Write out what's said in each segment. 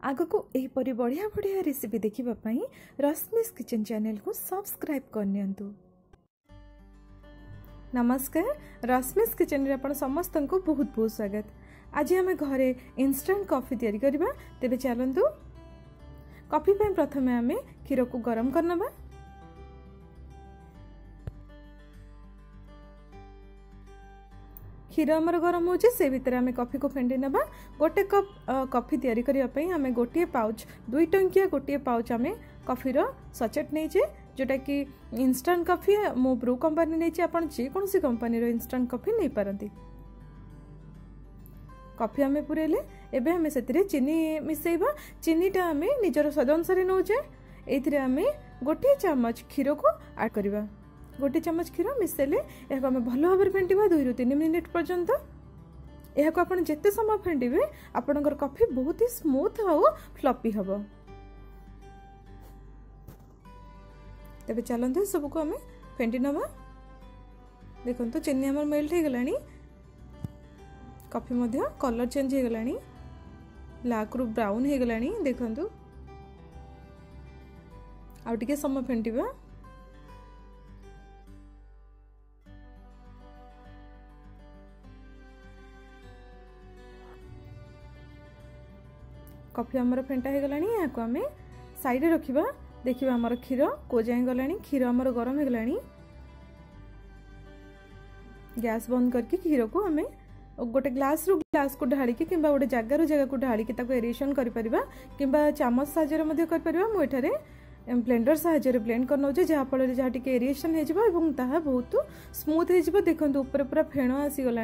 आग को यहीपरि बढ़िया बढ़िया रेसिपी देखा रश्मिस किचन चैनल को सब्सक्राइब करनी। नमस्कार, रश्मिस किचन रे आपण समस्त को बहुत बहुत स्वागत। आज आम घरे इंस्टेंट कॉफी तैयारी करबा। तेबे चलंतु कॉफी पे प्रथमे आम क्षीर को गरम करनबा। क्षीर आमर गरम हो से भितर आम कॉफी को फेंटी नबा। गोटे कप कॉफी तैयारी करने आम गोटे पाउच 2 टंकिया गोटे पाउच आम कॉफीर सचेट नहीं जोटा कि इंस्टेंट कॉफी मो ब्रू कंपनी नहीं आप जेकोसी कंपनी इंस्टेंट कॉफी नहीं पारती। कॉफी आम पुरेले एबे आम से चीनी मिसेबा। चीनीटा आम निजर स्वाद अनुसार नौचे। ये आम गोटे चामच क्षीर को ऐड करवा। गोटे चामच क्षीर मिसेले यह आम भल भाव फेंटा 2 ରୁ 3 मिनिट पर्यंत। यह आप जिते समय फेंटे आपणकर कॉफी बहुत ही स्मूथ और फ्लफी हम। तेबे चलते सबको आम फेंटी नवा। देखो चीनी आम मेल्ट हो गलानी। कॉफी मध्य कलर चेंज हो गलानी। ब्लैक रु ब्राउन हो गलानी। देखो आउ टिके समय फेंटिबा। कॉफी आमर फेंटा हो गलानी। यहाँ आम साइड रखा। देखिए आमर क्षीर को जाए गलानी। क्षीर आमर गरम हो गलानी। गैस बंद करके क्षीर को आम गोटे ग्लास रु ग्लास को ढालिकी कि गोटे जगार जगह को ढालिकी एरेशन कर कि चामच साहाय्य कर। मुझे ब्लेंडर साहाय्य ब्लेंड कर नौ जहाँफल जहाँ टी एरेशन हो बहुत स्मूथ हो। देखो ऊपर पूरा फेण आसीगला।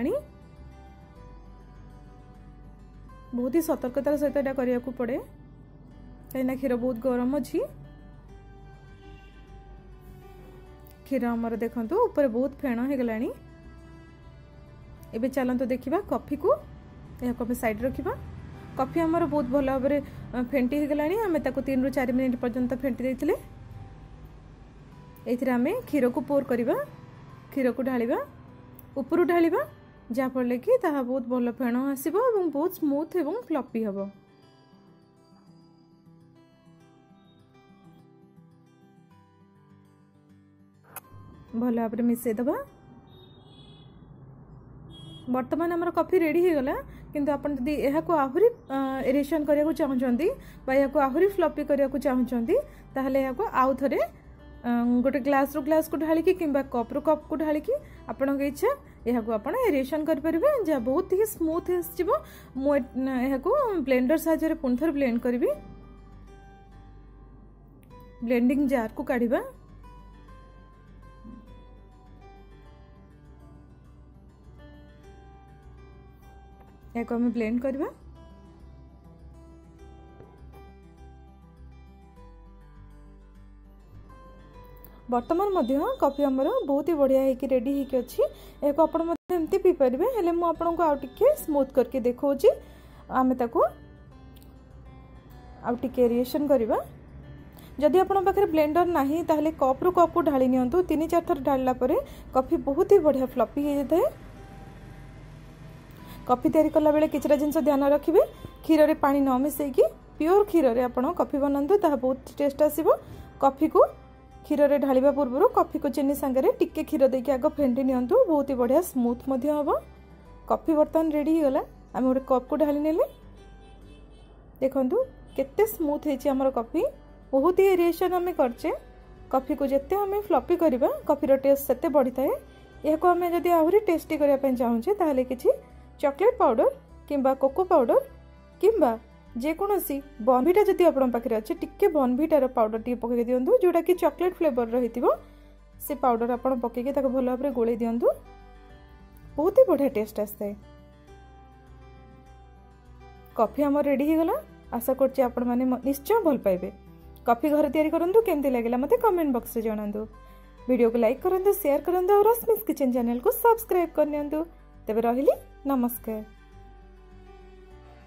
बहुत ही सतर्कतार सहित यहाँ करने को पड़े कहीं क्षीर बहुत गरम अच्छी। क्षीर आमर देखो ऊपर बहुत फेण हो गलानी। एबे चलते देखा कॉफी को यह साइड रखा। कॉफी आमर बहुत भल भाव फेंटी हो गलानी। आम 3 ରୁ 4 मिनिट पर्यंत फेंटी देथिले। एथिरे आम क्षीर को पोर करवा। क्षीर को ढालिबा ऊपर ढालिबा जहाँफल कि ताहा बहुत भल फेण आसब और बहुत स्मूथ और फ्लफी हम। भल भाव मिसेदबा। बर्तमान आमर कॉफी रेडी हो गला। किंतु आपन जदि एहा को आहुरी एरेशन करिया को चाहउचंदी बा एहा को आहुरी फ्लफी करिया को चाहउचंदी ताहले एहा को आउ थरे गोटे ग्लास रु ग्लास को ढालिकी किंबा कप रु कप को ढालिकी आपन के इच्छा यह को आपण एरेशन कर परिबे जा बहुत ही स्मूथ आसीबो। मो यह को ब्लेंडर साहाय्य पुन थर ब्लेंड करबी। ब्लेंडिंग जार को काढिबा। यह को हम ब्लेंड करबा। बर्तमान मध्य कॉफी आमर बहुत ही बढ़िया है रेडी होके अच्छी। यह को आपण एमती पी पारे। हेले मु आपन को आउ टिके स्मूथ करके देखौची। आमे ताको आउ टिके एरेशन करबा। जदि आपण पाखरे ब्लेंडर नाही ताहले कप रु कप को ढाली नियंतु। 3-4 थर ढालला परे कॉफी बहुत ही बढ़िया फ्लफी हो जाए। कॉफी तैयारी कला बेले किछरा जिंस ध्यान रखिबे। क्षीर रे पानी न मिसेकी प्योर क्षीर रे आपण कॉफी बनांतु ताहा बहुत टेस्ट आसीबो। कॉफी को क्षीर रे ढालिबा पूर्व कॉफी को चीनी संगे टिके क्षीर देके आग फेंटी नियंतु। बहुत ही बढ़िया स्मूथ मध्य हम। कॉफी बर्तमान रेडी हो गला। आम गोटे कप को ढाली नेले। देखंतु केते स्मूथ हेची हमर कॉफी। बहुत ही एरेशन आम करचे। कॉफी को जिते आम फ्लफी करबा कॉफीर टेस्ट सेते बढ़ी थाए। यह को आम जदि आहुरी टेस्टी करबा पय चाहूचे ताहले किछि चॉकलेट पाउडर किंबा कोको पाउडर किंबा जेकोसी बॉर्नविटा जदि आपन पाखरे अच्छे टिके बॉर्नविटार पाउडर टी पकई दियंतु जोटा कि चॉकलेट फ्लेवर रहितिबो। से पाउडर आपन पकईके ताको भल भाव गोळै दियंतु। बहुत ही बढ़िया टेस्ट आसताए। कॉफी हमर रेडी हो गला। आशा करछि आपन माने निश्चय भल पाइबे। कॉफी घर तैयारी करंतु। केमती लागला मते कमेंट बॉक्स रे जणांतु। वीडियो को लाइक करंतु, शेयर करंतु और रश्मिस किचन चैनल को सब्सक्राइब करनियंतु। तेबे रहिली नमस्कार।